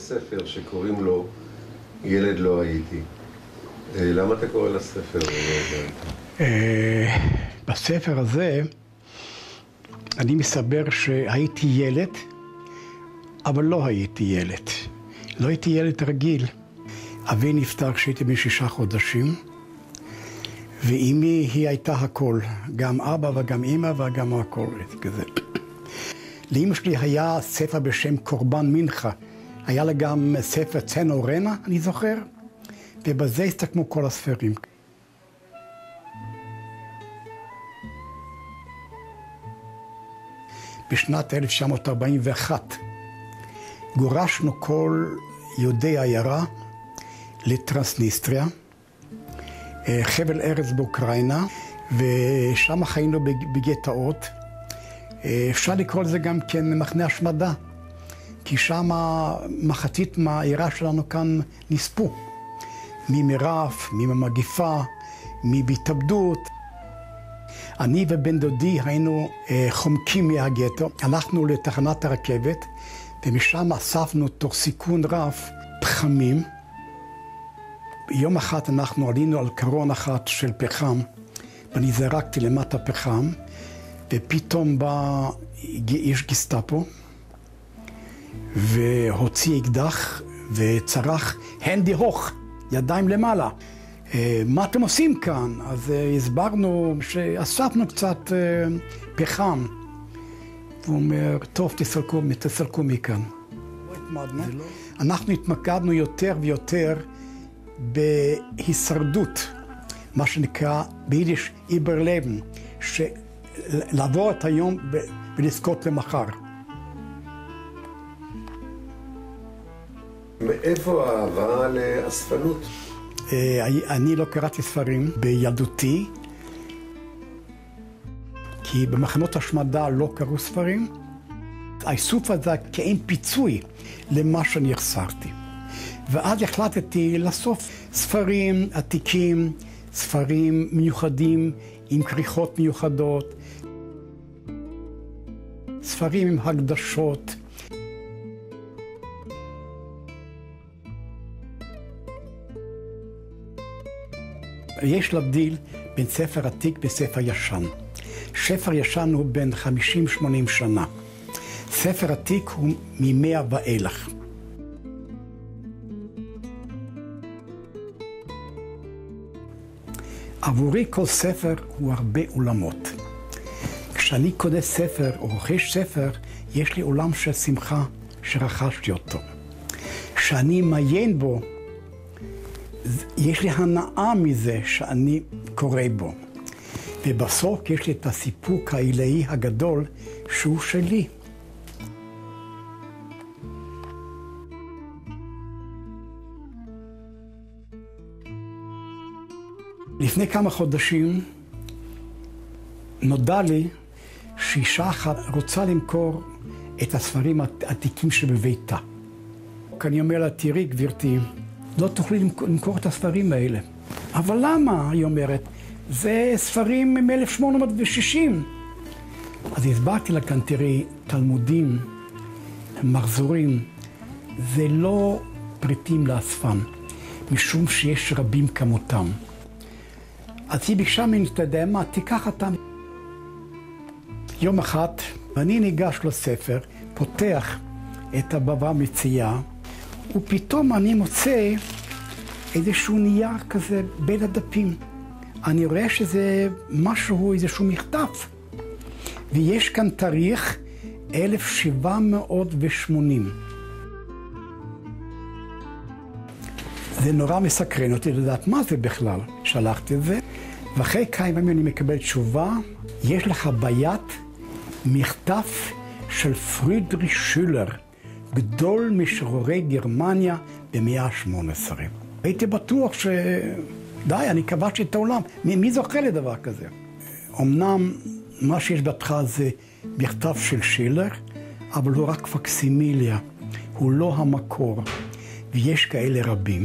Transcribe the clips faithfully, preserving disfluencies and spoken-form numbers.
ספר שקוראים לו ילד לא הייתי. למה אתה קורא לספר? בספר הזה אני מסבר שהייתי ילד, אבל לא הייתי ילד. לא הייתי ילד רגיל. אבי נפטר כשהייתי בן שישה חודשים, ואימי היא הייתה הכל, גם אבא וגם אמא וגם הכל. כזה. לאמא שלי היה ספר בשם קורבן מנחה. היה לה גם ספר צנע ורנה, אני זוכר, ובזה הסתכמו כל הספרים. בשנת אלף תשע מאות ארבעים ואחת גורשנו כל יהודי העיירה לטרנסניסטריה, חבל ארץ באוקראינה, ושם חיינו בגטאות. אפשר לקרוא לזה גם כן מחנה השמדה, כי שם מחצית מהעירה שלנו כאן נספו. ממרף, ממגיפה, מבהתאבדות. אני ובן דודי היינו חומקים מהגטו. הלכנו לתחנת הרכבת, ומשם אספנו תוך סיכון רב פחמים. יום אחד אנחנו עלינו על קרון אחת של פחם, ואני זרקתי למטה פחם, ופתאום בא איש גסטאפו, והוציא אקדח וצרח, הנדי הוך, ידיים למעלה. מה אתם עושים כאן? אז הסברנו שאספנו קצת פחם. והוא אומר, טוב, תסלקו, תסלקו מכאן. אנחנו התמקדנו יותר ויותר בהישרדות, מה שנקרא ביידיש איברלבן, לעבור את היום ולזכות למחר. מאיפה האהבה לאספנות? אני לא קראתי ספרים בילדותי, כי במחנות השמדה לא קראו ספרים. האיסוף הזה כאין פיצוי למה שאני החסרתי. ואז החלטתי לאסוף ספרים עתיקים, ספרים מיוחדים עם כריכות מיוחדות, ספרים עם הקדשות. יש להבדיל בין ספר עתיק וספר ישן. ספר ישן הוא בין חמישים שמונים שנה. ספר עתיק הוא ממאה ואילך. עבורי כל ספר הוא הרבה עולמות. כשאני קונה ספר או רוכש ספר, יש לי עולם של שמחה שרכשתי אותו. כשאני מעיין בו, יש לי הנאה מזה שאני קורא בו. ובסוף יש לי את הסיפוק העילאי הגדול שהוא שלי. לפני כמה חודשים נודע לי שאישה אחת רוצה למכור את הספרים העתיקים שבביתה. אני אומר לה, תראי גברתי, לא תוכלי למכור את הספרים האלה. אבל למה? היא אומרת, זה ספרים מ-אלף שמונה מאות ושישים. אז הסברתי לה כאן, תראי, תלמודים, מחזורים, זה לא פריטים לאספם, משום שיש רבים כמותם. אז היא ביקשה ממני, אתה יודע מה, תיקח אותם. יום אחד, אני ניגש לספר, פותח את הבבא מציעא, ופתאום אני מוצא איזשהו נייר כזה בין הדפים. אני רואה שזה משהו, איזשהו מכתב. ויש כאן תאריך אלף שבע מאות ושמונים. זה נורא מסקרן אותי לדעת מה זה בכלל. שלחתי את זה, ואחרי כמה ימים אני מקבל תשובה, יש לך ביד מכתב של פרידריך שילר, גדול משוררי גרמניה במאה ה-שמונה עשרה. הייתי בטוח ש... די, אני כבשתי את העולם. מי, מי זוכה לדבר כזה? אמנם מה שיש בהתחלה זה מכתב של שילר, אבל הוא רק פקסימיליה, הוא לא המקור, ויש כאלה רבים.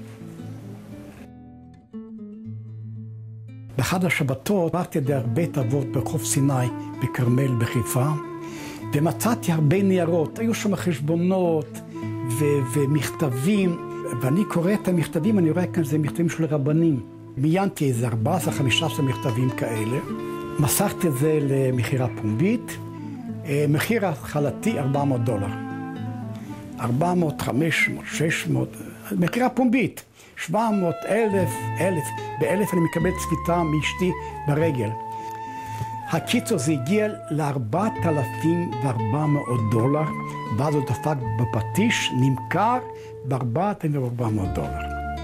באחד השבתות עברתי דרך בית אבות ברחוב סיני בכרמל בחיפה, ומצאתי הרבה ניירות, היו שם חשבונות ו- ומכתבים, ואני קורא את המכתבים, אני רואה כאן, זה מכתבים של רבנים. מיינתי איזה ארבעה עשר חמישה עשר מכתבים כאלה, מסרתי את זה למחירה פומבית, מחיר התחלתי ארבע מאות דולר. ארבע מאות, חמש מאות, שש מאות, מחירה פומבית. שבע מאות, אלף, אלף, באלף אני מקבל צפיתה מאשתי ברגל. הקיצור זה הגיע ל-ארבעת אלפים וארבע מאות דולר, ואז הוא דפק בפטיש, נמכר ב-ארבעת אלפים וארבע מאות דולר.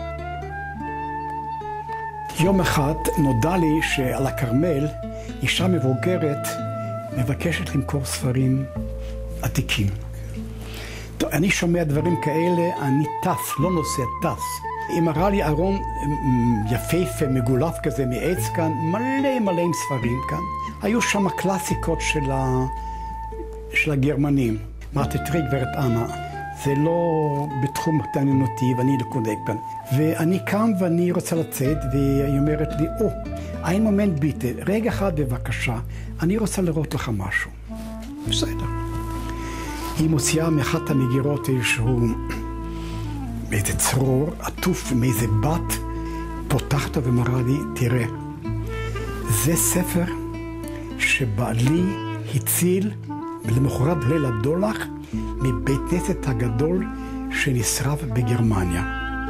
יום אחד נודע לי שעל הכרמל אישה מבוגרת מבקשת למכור ספרים עתיקים. טוב, אני שומע דברים כאלה, אני טס, לא נוסע, טס. היא מראה לי ארון יפהפה, מגולף כזה מעץ כאן, מלא מלא עם ספרים כאן. היו שם קלאסיקות של, ה... של הגרמנים. אמרתי, תראי גברת אנה, זה לא בתחום התעניינותי ואני לא קונה כאן. ואני קם ואני רוצה לצאת, והיא אומרת לי, או, אין מומנט ביטה, רגע אחד בבקשה, אני רוצה לראות לך משהו. בסדר. היא מוציאה מאחת המגירות איזשהו, מאיזה צרור, עטוף מאיזה בת, פותחת ומראה לי, תראה, זה ספר שבעלי הציל למחרת ליל הדולח מבית כנסת הגדול שנשרף בגרמניה.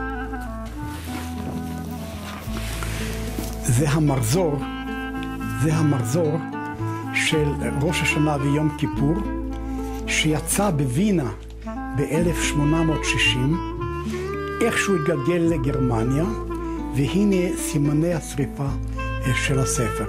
זה המחזור, זה המחזור של ראש השנה ויום כיפור, שיצא בווינה ב-אלף שמונה מאות שישים, איכשהו התגלגל לגרמניה, והנה סימני השריפה של הספר.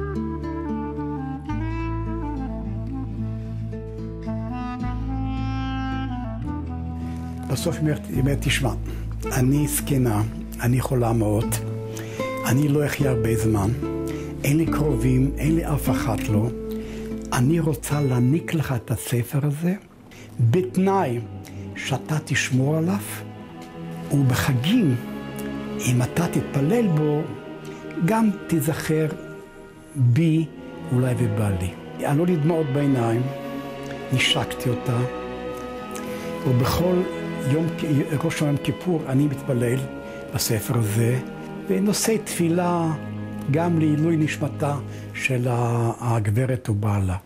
בסוף היא אומרת, תשמע, אני זקנה, אני חולה מאוד, אני לא אחיה הרבה זמן, אין לי קרובים, אין לי אף אחת לא, אני רוצה להעניק לך את הספר הזה, בתנאי שאתה תשמור עליו, ובחגים, אם אתה תתפלל בו, גם תזכר בי אולי ובעלי. עלו לי דמעות בעיניים, נשקתי אותה, ובכל יום, ראש יום כיפור אני מתפלל בספר הזה, ונושא תפילה גם לעילוי נשמתה של הגברת ובעלה.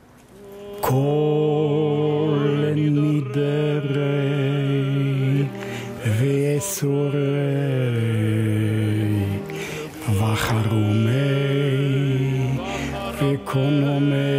כל נידרי ויסורי וחרומי וקונומי